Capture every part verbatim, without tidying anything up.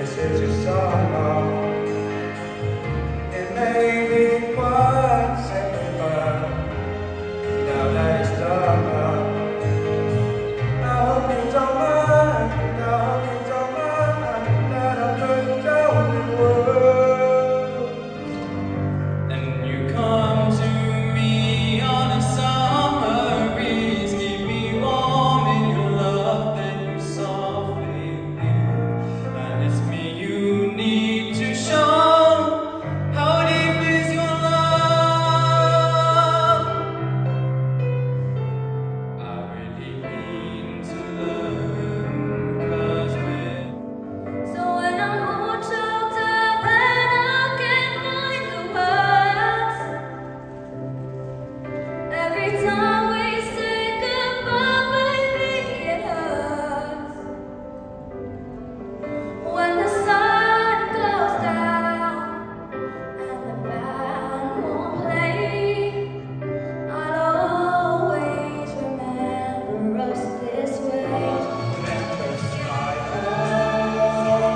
this is your song. It may be quite simple, but now that it's done, I hope you don't mind, I hope you don't mind that I put it down in words. And you come to me on a summer breeze, keep me warm in your love, then you softly leave. And it's me you need to show. How deep is your love? I really mean to learn, 'cause when So when I'm all choked up and I can't find the words, every time we say goodbye, baby, it hurts. When the sun goes down and the band won't play, I'll always remember us this way. Let the sky fall,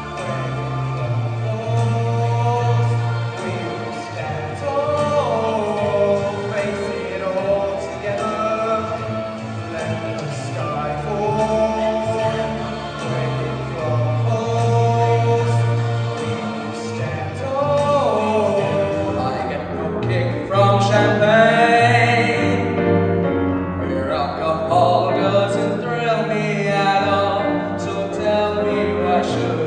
when it falls, we will stand tall, face it all together. Let the sky fall, when it falls, we will stand tall. I get no kick from champagne, where alcohol doesn't thrill me at all. So tell me, why should